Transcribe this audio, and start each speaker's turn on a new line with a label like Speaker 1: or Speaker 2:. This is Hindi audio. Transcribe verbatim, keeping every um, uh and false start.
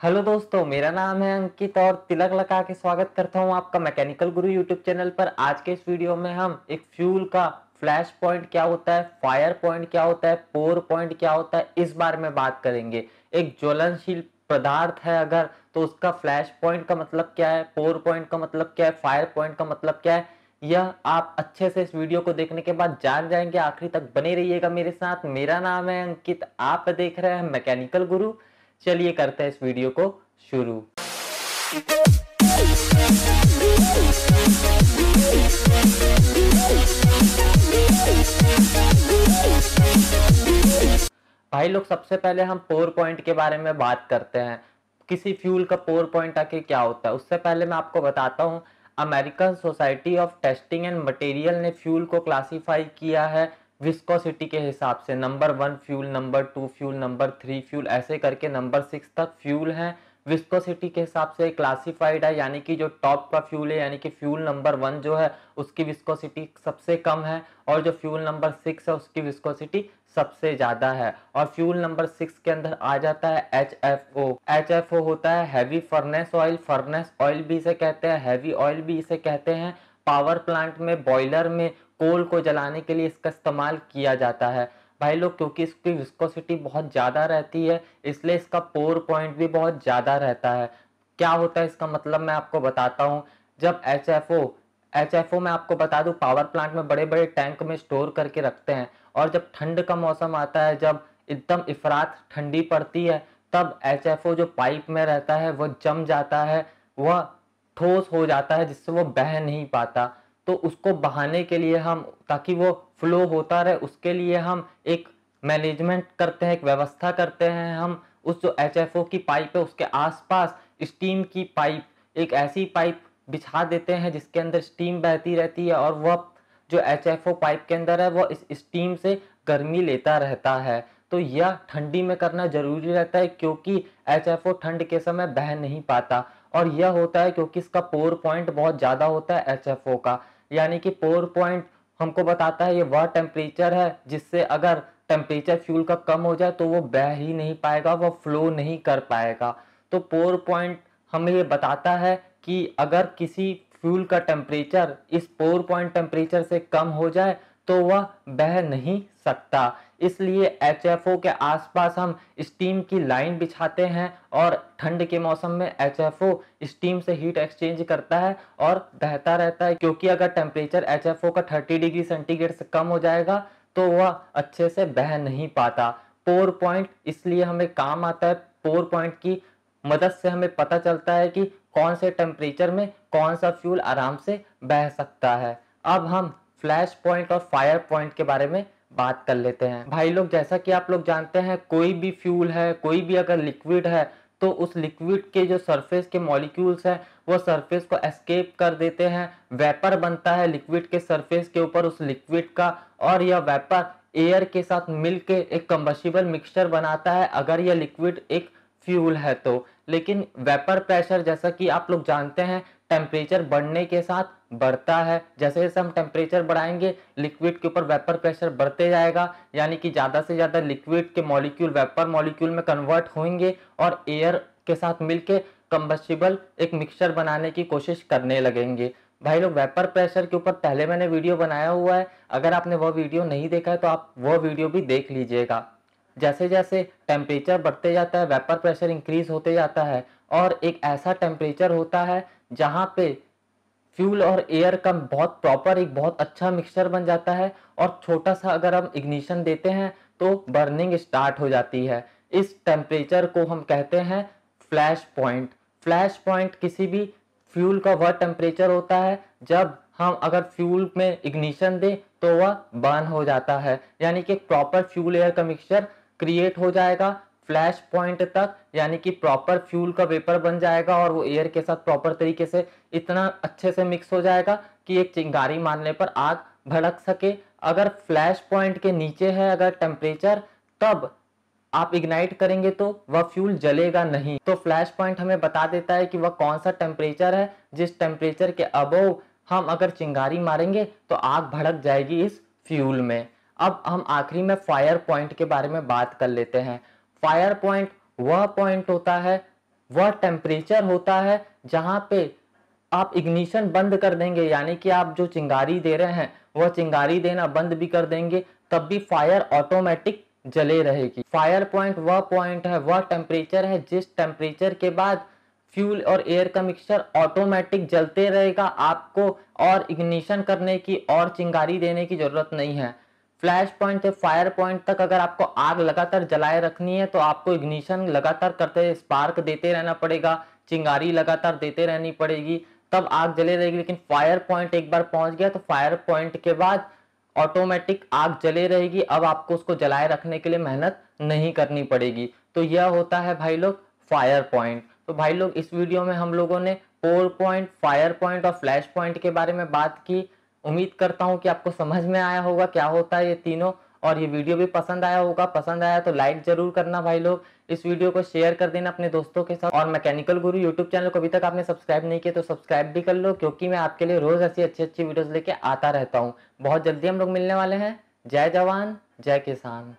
Speaker 1: हेलो दोस्तों, मेरा नाम है अंकित और तिलक लगा के स्वागत करता हूं आपका मैकेनिकल गुरु यूट्यूब चैनल पर। आज के इस वीडियो में हम एक फ्यूल का फ्लैश पॉइंट क्या होता है, फायर पॉइंट क्या होता है, पोर पॉइंट क्या होता है, इस बारे में बात करेंगे। एक ज्वलनशील पदार्थ है अगर, तो उसका फ्लैश पॉइंट का मतलब क्या है, पोर पॉइंट का मतलब क्या है, फायर पॉइंट का मतलब क्या है, यह आप अच्छे से इस वीडियो को देखने के बाद जान जाएंगे। आखिरी तक बने रहिएगा मेरे साथ। मेरा नाम है अंकित, आप देख रहे हैं मैकेनिकल गुरु। चलिए करते हैं इस वीडियो को शुरू। भाई लोग, सबसे पहले हम पोर पॉइंट के बारे में बात करते हैं। किसी फ्यूल का पोर पॉइंट आखिर क्या होता है, उससे पहले मैं आपको बताता हूं। American Society of Testing and Material ने फ्यूल को क्लासिफाई किया है विस्कोसिटी के हिसाब से। Number one fuel, number two fuel, number three fuel, ऐसे करके नंबर सिक्स तक फ्यूल हैं। विस्कोसिटी के हिसाब से क्लासिफाइड है, यानी कि जो टॉप का फ्यूल है, यानी कि फ्यूल नंबर वन जो है उसकी विस्कोसिटी सबसे कम है, और जो फ्यूल नंबर सिक्स है उसकी विस्कोसिटी सबसे ज्यादा है। और फ्यूल नंबर सिक्स के अंदर आ जाता है H F O. H F O होता है heavy furnace oil. Furnace oil भी इसे कहते हैं, हैवी ऑयल भी इसे कहते हैं। पावर प्लांट में, बॉयलर में कोल को जलाने के लिए इसका इस्तेमाल किया जाता है। भाई लोग, क्योंकि इसकी विस्कोसिटी बहुत ज्यादा रहती है, इसलिए इसका पोर पॉइंट भी बहुत ज्यादा रहता है। क्या होता है इसका मतलब, मैं आपको बताता हूँ। जब H F O H F O मैं आपको बता दूं, पावर प्लांट में बड़े बड़े टैंक में स्टोर करके रखते हैं, और जब ठंड का मौसम आता है, जब एकदम इफरात ठंडी पड़ती है, तब एच एफ ओ जो पाइप में रहता है वो जम जाता है, वह ठोस हो जाता है, जिससे वो बह नहीं पाता। तो उसको बहाने के लिए हम, ताकि वो फ्लो होता रहे, उसके लिए हम एक मैनेजमेंट करते हैं, एक व्यवस्था करते हैं। हम उस जो एच एफ ओ की पाइप है उसके आसपास स्टीम की पाइप, एक ऐसी पाइप बिछा देते हैं जिसके अंदर स्टीम बहती रहती है, और वह जो एच एफ ओ पाइप के अंदर है वो इस स्टीम से गर्मी लेता रहता है। तो यह ठंडी में करना जरूरी रहता है, क्योंकि एच एफ ओ ठंड के समय बह नहीं पाता। और यह होता है क्योंकि इसका पोर पॉइंट बहुत ज्यादा होता है एच एफ ओ का। यानी कि पोर पॉइंट हमको बताता है ये वह टेम्परेचर है जिससे अगर टेम्परेचर फ्यूल का कम हो जाए तो वो बह ही नहीं पाएगा, वो फ्लो नहीं कर पाएगा। तो पोर पॉइंट हमें ये बताता है कि अगर किसी फ्यूल का टेम्परेचर इस पोर पॉइंट टेम्परेचर से कम हो जाए तो वह बह नहीं सकता। इसलिए एच एफ ओ के आसपास हम स्टीम की लाइन बिछाते हैं, और ठंड के मौसम में एच एफ ओ स्टीम से हीट एक्सचेंज करता है और बहता रहता है। क्योंकि अगर टेम्परेचर एच एफ ओ का तीस डिग्री सेंटीग्रेड से कम हो जाएगा तो वह अच्छे से बह नहीं पाता। पोर पॉइंट इसलिए हमें काम आता है। पोर पॉइंट की मदद से हमें पता चलता है कि कौन से टेम्परेचर में कौन सा फ्यूल आराम से बह सकता है। अब हम फ्लैश पॉइंट और फायर पॉइंट के बारे में बात कर लेते हैं। भाई लोग, जैसा कि आप लोग जानते हैं, कोई भी फ्यूल है, कोई भी अगर लिक्विड है, तो उस लिक्विड के जो सरफेस के मॉलिक्यूल्स हैं वो सरफेस को एस्केप कर देते हैं। वेपर बनता है लिक्विड के सरफेस के ऊपर उस लिक्विड का, और यह वेपर एयर के साथ मिलके एक कंबस्टिबल मिक्सचर बनाता है, अगर यह लिक्विड एक फ्यूल है तो। लेकिन वेपर प्रेशर, जैसा कि आप लोग जानते हैं, टेम्परेचर बढ़ने के साथ बढ़ता है। जैसे जैसे हम टेम्परेचर बढ़ाएंगे, लिक्विड के ऊपर वेपर प्रेशर बढ़ते जाएगा, यानी कि ज्यादा से ज्यादा लिक्विड के मॉलिक्यूल वेपर मॉलिक्यूल में कन्वर्ट होंगे और एयर के साथ मिलके कंबस्टिबल एक मिक्सचर बनाने की कोशिश करने लगेंगे। भाई लोग, वेपर प्रेशर के ऊपर पहले मैंने वीडियो बनाया हुआ है, अगर आपने वह वीडियो नहीं देखा है तो आप वह वीडियो भी देख लीजिएगा। जैसे जैसे टेम्परेचर बढ़ते जाता है, वेपर प्रेशर इंक्रीज होते जाता है, और एक ऐसा टेम्परेचर होता है जहां पे फ्यूल और एयर का बहुत प्रॉपर एक बहुत अच्छा मिक्सचर बन जाता है, और छोटा सा अगर हम इग्निशन देते हैं तो बर्निंग स्टार्ट हो जाती है। इस टेम्परेचर को हम कहते हैं फ्लैश पॉइंट। फ्लैश पॉइंट किसी भी फ्यूल का वह टेम्परेचर होता है जब हम अगर फ्यूल में इग्निशन दें तो वह बर्न हो जाता है, यानी कि प्रॉपर फ्यूल एयर का मिक्सचर क्रिएट हो जाएगा फ्लैश पॉइंट तक, यानी कि प्रॉपर फ्यूल का वेपर बन जाएगा और वो एयर के साथ प्रॉपर तरीके से इतना अच्छे से मिक्स हो जाएगा कि एक चिंगारी मारने पर आग भड़क सके। अगर फ्लैश पॉइंट के नीचे है अगर टेम्परेचर, तब आप इग्नाइट करेंगे तो वह फ्यूल जलेगा नहीं। तो फ्लैश पॉइंट हमें बता देता है कि वह कौन सा टेम्परेचर है जिस टेम्परेचर के अबव हम अगर चिंगारी मारेंगे तो आग भड़क जाएगी इस फ्यूल में। अब हम आखिरी में फायर पॉइंट के बारे में बात कर लेते हैं। फायर पॉइंट वह पॉइंट होता है वह टेम्परेचर होता है जहाँ पे आप इग्निशन बंद कर देंगे, यानी कि आप जो चिंगारी दे रहे हैं वह चिंगारी देना बंद भी कर देंगे, तब भी फायर ऑटोमेटिक जले रहेगी। फायर पॉइंट वह पॉइंट है, वह टेम्परेचर है जिस टेम्परेचर के बाद फ्यूल और एयर का मिक्सचर ऑटोमेटिक जलते रहेगा, आपको और इग्निशन करने की और चिंगारी देने की जरूरत नहीं है। फ्लैश पॉइंट से फायर पॉइंट तक अगर आपको आग लगातार जलाए रखनी है तो आपको इग्निशन लगातार करते स्पार्क देते रहना पड़ेगा, चिंगारी लगातार देते रहनी पड़ेगी, तब आग जले रहेगी। लेकिन फायर पॉइंट एक बार पहुंच गया तो फायर पॉइंट के बाद ऑटोमेटिक आग जले रहेगी, अब आपको उसको जलाए रखने के लिए मेहनत नहीं करनी पड़ेगी। तो यह होता है भाई लोग फायर पॉइंट। तो भाई लोग इस वीडियो में हम लोगों ने पोर पॉइंट, फायर पॉइंट और फ्लैश पॉइंट के बारे में बात की। उम्मीद करता हूं कि आपको समझ में आया होगा क्या होता है ये तीनों, और ये वीडियो भी पसंद आया होगा। पसंद आया तो लाइक जरूर करना भाई लोग, इस वीडियो को शेयर कर देना अपने दोस्तों के साथ। और मैकेनिकल गुरु यूट्यूब चैनल को अभी तक आपने सब्सक्राइब नहीं किया तो सब्सक्राइब भी कर लो, क्योंकि मैं आपके लिए रोज ऐसी अच्छी अच्छी वीडियोस लेके आता रहता हूँ। बहुत जल्दी हम लोग मिलने वाले हैं। जय जवान जय किसान।